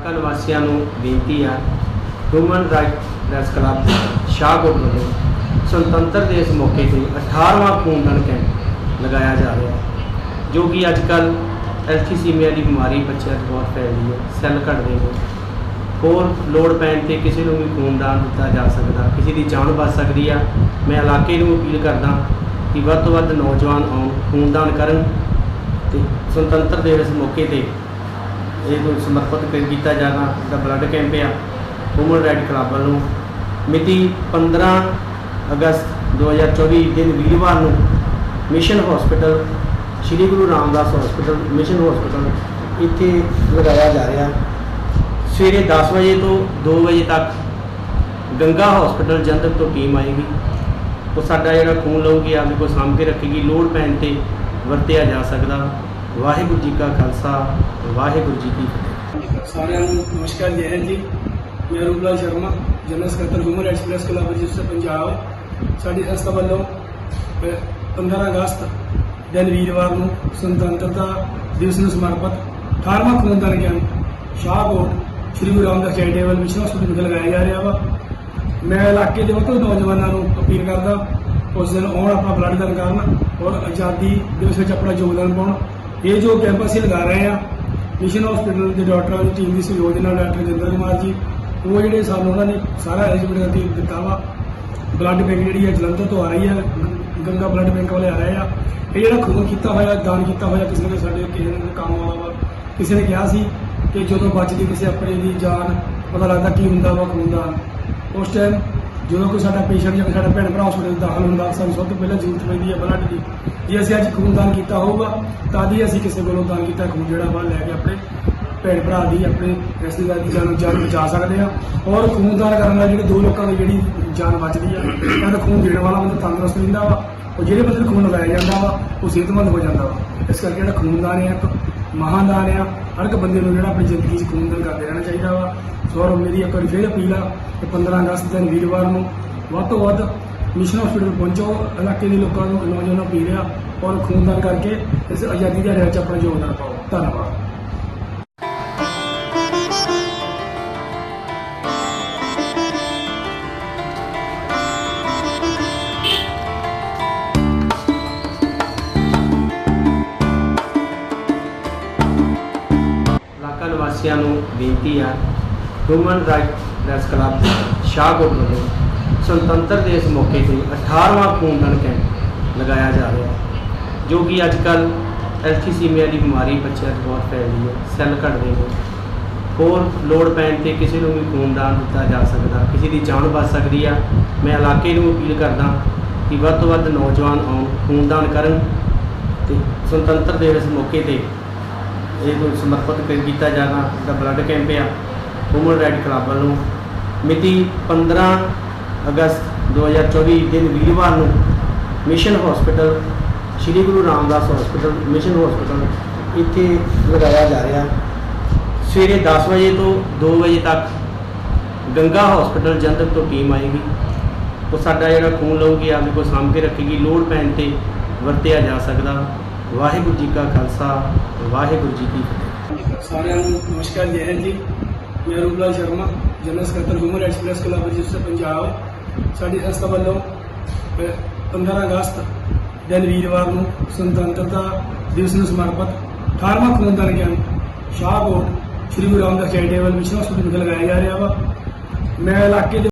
ਇਲਾਕਾ ਨਿਵਾਸੀਆਂ ਨੂੰ ਬੇਨਤੀ ਹੈ, human right press club Shahkot ਵੱਲੋਂ ਸੁਤੰਤਰ ਦਿਵਸ ਮੌਕੇ 'ਤੇ 18ਵਾਂ ਖੂਨਦਾਨ ਕੈਂਪ ਲਗਾਇਆ ਜਾ ਰਿਹਾ ਹੈ, ਜੋ ਕਿ ਅੱਜ ਕੱਲ੍ਹ ਐਲਥੀਸੀਮੀਆ ਦੀ ਬਿਮਾਰੀ ਬੱਚਿਆਂ 'ਚ ਬਹੁਤ ਫੈਲਦੀ ਹੈ। ਸੈੱਲ ਘਟਦੇ ਨੇ, ਹੋਰ ਲੋੜ ਪੈਣ 'ਤੇ ਕਿਸੇ ਨੂੰ ਵੀ ਖੂਨਦਾਨ ਦਿੱਤਾ ਜਾ ਸਕਦਾ, ਕਿਸੇ ਦੀ ਜਾਨ ਬਚ ਸਕਦੀ ਆ। ਮੈਂ ਇਲਾਕੇ ਨੂੰ ਅਪੀਲ ਕਰਦਾ ਕਿ ਵੱਧ ਤੋਂ ਵੱਧ ਨੌਜਵਾਨ ਆਉਣ, ਖੂਨਦਾਨ ਕਰਨ ਅਤੇ ਸੁਤੰਤਰ ਦਿਵਸ ਮੌਕੇ 'ਤੇ ਇਹ ਸਮਰਪਿਤ ਕੀਤਾ ਜਾਣਾ ਜਿਹੜਾ ਬਲੱਡ ਕੈਂਪ ਆ ਹਿਊਮਨ ਰਾਈਟ ਕਲੱਬ ਵੱਲੋਂ ਮਿਤੀ 15 ਅਗਸਤ 2024 ਦਿਨ ਵੀਰਵਾਰ ਨੂੰ mission hospital Shri Guru Ramdas hospital mission hospital ਇੱਥੇ ਲਗਾਇਆ ਜਾ ਰਿਹਾ। ਸਵੇਰੇ 10 ਵਜੇ ਤੋਂ 2 ਵਜੇ ਤੱਕ ਗੰਗਾ ਹਸਪੀਟਲ ਜਲੰਧਰ ਤੋਂ ਟੀਮ ਆਏਗੀ। ਉਹ ਸਾਡਾ ਜਿਹੜਾ ਖੂਨ ਲਊਗੀ ਆਪਦੇ ਕੋਲ ਸਾਂਭ ਕੇ ਰੱਖੇਗੀ, ਲੋੜ ਪੈਣ 'ਤੇ ਵਰਤਿਆ ਜਾ ਸਕਦਾ। ਵਾਹਿਗੁਰੂ ਜੀ ਕਾ ਖਾਲਸਾ, ਵਾਹਿਗੁਰੂ ਜੀ ਕੀ ਫਤਿਹ। ਸਾਰਿਆਂ ਨੂੰ ਨਮਸਕਾਰ, ਜੈ ਹਿੰਦ ਜੀ। ਮੈਂ ਰੂਪਲਾਲ ਸ਼ਰਮਾ, ਜਨਰਲ ਸਕੱਤਰ human rights press club register Punjab. ਸਾਡੀ ਸੰਸਥਾ ਵੱਲੋਂ 15 ਅਗਸਤ ਦਿਨ ਵੀਰਵਾਰ ਨੂੰ ਸੁਤੰਤਰਤਾ ਦਿਵਸ ਨੂੰ ਸਮਰਪਿਤ 18ਵਾਂ ਖੂਨਦਾਨ camp Shahkot Shri Guru Ramdas charitable mission hospital ਵਿਖੇ ਲਗਾਇਆ ਜਾ ਰਿਹਾ ਵਾ। ਮੈਂ ਇਲਾਕੇ ਦੇ ਵੱਧ ਨੌਜਵਾਨਾਂ ਨੂੰ ਅਪੀਲ ਕਰਦਾ ਉਸ ਦਿਨ ਆਉਣ, ਆਪਣਾ ਬਲੱਡ ਦਾਨ ਕਰਨ ਔਰ ਆਜ਼ਾਦੀ ਦਿਵਸ ਵਿੱਚ ਆਪਣਾ ਯੋਗਦਾਨ ਪਾਉਣ। ਇਹ ਜੋ ਕੈਂਪ ਅਸੀਂ ਲਗਾ ਰਹੇ ਹਾਂ ਮਿਸ਼ਨ ਹਸਪੀਟਲ ਦੇ ਡਾਕਟਰਾਂ ਦੀ ਟੀਮ ਦੀ ਸਹਿਯੋਗ ਦੇ ਨਾਲ ਡਾਕਟਰ ਜਿੰਦਰ ਕੁਮਾਰ ਜੀ, ਉਹ ਜਿਹੜੇ ਸਾਨੂੰ ਉਹਨਾਂ ਨੇ ਸਾਰਾ ਅਰੇਂਜਮੈਂਟ ਕਰਕੇ ਦਿੱਤਾ ਵਾ। ਬਲੱਡ ਬੈਂਕ ਜਿਹੜੀ ਹੈ ਜਲੰਧਰ ਤੋਂ ਆ ਰਹੀ ਹੈ, ਗੰਗਾ ਬਲੱਡ ਬੈਂਕ ਵਾਲੇ ਆ ਰਹੇ ਆ। ਇਹ ਜਿਹੜਾ ਖੂਨ ਕੀਤਾ ਹੋਇਆ, ਦਾਨ ਕੀਤਾ ਹੋਇਆ ਕਿਸੇ ਨੇ ਸਾਡੇ ਕਿਸੇ ਨੇ ਕੰਮ ਆਉਣਾ ਵਾ। ਕਿਸੇ ਨੇ ਕਿਹਾ ਸੀ ਕਿ ਜਦੋਂ ਬਚਦੀ ਕਿਸੇ ਆਪਣੇ ਦੀ ਜਾਨ, ਪਤਾ ਲੱਗਦਾ ਕੀ ਹੁੰਦਾ ਵਾ ਖੂਨਦਾਨ। ਉਸ ਟਾਈਮ ਜਦੋਂ ਕੋਈ ਸਾਡਾ ਪੇਸ਼ੈਂਟ ਜਾਂ ਸਾਡਾ ਭੈਣ ਭਰਾ ਹਸਪੀਟਲ ਦਾਖਲ ਹੁੰਦਾ, ਸਾਨੂੰ ਸਭ ਤੋਂ ਪਹਿਲਾਂ ਜ਼ਰੂਰਤ ਪੈਂਦੀ ਹੈ ਬਲੱਡ ਦੀ। ਜੇ ਅਸੀਂ ਅੱਜ ਖੂਨਦਾਨ ਕੀਤਾ ਹੋਊਗਾ ਤਾਂ ਹੀ ਅਸੀਂ ਕਿਸੇ ਕੋਲੋਂ ਦਾਨ ਕੀਤਾ ਖੂਨ ਜਿਹੜਾ ਵਾ ਲੈ ਕੇ ਆਪਣੇ ਭੈਣ ਭਰਾ ਦੀ, ਆਪਣੇ ਰਿਸ਼ਤੇਦਾਰ ਦੀ ਜਾਨ ਬਚਾ ਸਕਦੇ ਆ। ਔਰ ਖੂਨਦਾਨ ਕਰਨ ਨਾਲ ਜਿਹੜੇ 2 ਲੋਕਾਂ ਦੀ ਜਿਹੜੀ ਜਾਨ ਬਚਦੀ ਆ, ਤਾਂ ਖੂਨ ਦੇਣ ਵਾਲਾ ਬੰਦਾ ਤੰਦਰੁਸਤ ਰਹਿੰਦਾ ਵਾ, ਉਹ ਜਿਹੜੇ ਬੰਦੇ ਨੂੰ ਖੂਨ ਲਗਾਇਆ ਜਾਂਦਾ ਵਾ ਉਹ ਸਿਹਤਮੰਦ ਹੋ ਜਾਂਦਾ ਵਾ। ਇਸ ਕਰਕੇ ਜਿਹੜਾ ਖੂਨਦਾਨ ਹੈ ਇੱਕ ਮਹਾਂਦਾਨ ਆ। ਹਰ ਇੱਕ ਬੰਦੇ ਨੂੰ ਜਿਹੜਾ ਆਪਣੀ ਜ਼ਿੰਦਗੀ 'ਚ ਖੂਨਦਾਨ ਕਰਦੇ ਰਹਿਣਾ ਚਾਹੀਦਾ ਵਾ। ਸੋ ਔਰ ਮੇਰੀ ਇੱਕ ਵਾਰੀ ਫਿਰ ਅਪੀਲ ਆ ਕਿ 15 ਅਗਸਤ ਦਿਨ ਵੀਰਵਾਰ ਨੂੰ ਵੱਧ ਤੋਂ ਵੱਧ ਮਿਸ਼ਨ ਹਸਪੀਟਲ ਪਹੁੰਚੋ। ਇਲਾਕੇ ਦੇ ਲੋਕਾਂ ਨੂੰ, ਨੌਜਵਾਨਾਂ ਨੂੰ ਅਪੀਲ ਆ ਔਰ ਖੂਨਦਾਨ ਕਰਕੇ ਇਸ ਆਜ਼ਾਦੀ ਦੇ ਵਿੱਚ ਆਪਣਾ ਯੋਗਦਾਨ ਪਾਓ। ਧੰਨਵਾਦ। ਇਲਾਕਾ ਨਿਵਾਸੀਆਂ ਨੂੰ ਬੇਨਤੀ ਹੈ, human right press club Shahkot ਵੱਲੋਂ ਸੁਤੰਤਰ ਦਿਵਸ ਮੌਕੇ 'ਤੇ 18ਵਾਂ ਖੂਨਦਾਨ ਕੈਂਪ ਲਗਾਇਆ ਜਾ ਰਿਹਾ ਹੈ, ਜੋ ਕਿ ਅੱਜ ਕੱਲ੍ਹ ਐਲਥੀਸੀਮੀਆ ਦੀ ਬਿਮਾਰੀ ਬੱਚਿਆਂ 'ਚ ਬਹੁਤ ਫੈਲਦੀ ਹੈ। ਸੈੱਲ ਘਟਦੇ ਨੇ, ਹੋਰ ਲੋੜ ਪੈਣ 'ਤੇ ਕਿਸੇ ਨੂੰ ਵੀ ਖੂਨਦਾਨ ਦਿੱਤਾ ਜਾ ਸਕਦਾ, ਕਿਸੇ ਦੀ ਜਾਨ ਬਚ ਸਕਦੀ ਆ। ਮੈਂ ਇਲਾਕੇ ਨੂੰ ਅਪੀਲ ਕਰਦਾ ਕਿ ਵੱਧ ਤੋਂ ਵੱਧ ਨੌਜਵਾਨ ਆਉਣ, ਖੂਨਦਾਨ ਕਰਨ ਅਤੇ ਸੁਤੰਤਰ ਦਿਵਸ ਮੌਕੇ 'ਤੇ ਇਹ ਸਮਰਪਿਤ ਕੀਤਾ ਜਾਣਾ ਜਿਹੜਾ ਬਲੱਡ ਕੈਂਪ ਆ ਹਿਊਮਨ ਰਾਈਟ ਕਲੱਬ ਵੱਲੋਂ ਮਿਤੀ 15 ਅਗਸਤ 2024 ਦਿਨ ਵੀਰਵਾਰ ਨੂੰ mission hospital Shri Guru Ramdas hospital mission hospital ਇੱਥੇ ਲਗਾਇਆ ਜਾ ਰਿਹਾ। ਸਵੇਰੇ 10 ਵਜੇ ਤੋਂ 2 ਵਜੇ ਤੱਕ ਗੰਗਾ ਹਸਪੀਟਲ ਜਲੰਧਰ ਤੋਂ ਟੀਮ ਆਏਗੀ। ਉਹ ਸਾਡਾ ਜਿਹੜਾ ਖੂਨ ਲਊਗੀ ਆਪਦੇ ਕੋਲ ਸਾਂਭ ਕੇ ਰੱਖੇਗੀ, ਲੋੜ ਪੈਣ 'ਤੇ ਵਰਤਿਆ ਜਾ ਸਕਦਾ। ਵਾਹਿਗੁਰੂ ਜੀ ਕਾ ਖਾਲਸਾ, ਵਾਹਿਗੁਰੂ ਜੀ ਕੀ ਫਤਿਹ। ਸਾਰਿਆਂ ਨੂੰ ਨਮਸਕਾਰ, ਜੈ ਹਿੰਦ ਜੀ। ਮੈਂ ਰੂਪਲਾਲ ਸ਼ਰਮਾ, ਜਨਰਲ ਸਕੱਤਰ human rights press club register Punjab. ਸਾਡੀ ਸੰਸਥਾ ਵੱਲੋਂ 15 ਅਗਸਤ ਦਿਨ ਵੀਰਵਾਰ ਨੂੰ ਸੁਤੰਤਰਤਾ ਦਿਵਸ ਨੂੰ ਸਮਰਪਿਤ 18ਵਾਂ ਖੂਨਦਾਨ camp Shahkot Shri Guru Ramdas charitable mission hospital ਵਿਖੇ ਲਗਾਇਆ ਜਾ ਰਿਹਾ ਵਾ। ਮੈਂ ਇਲਾਕੇ ਦੇ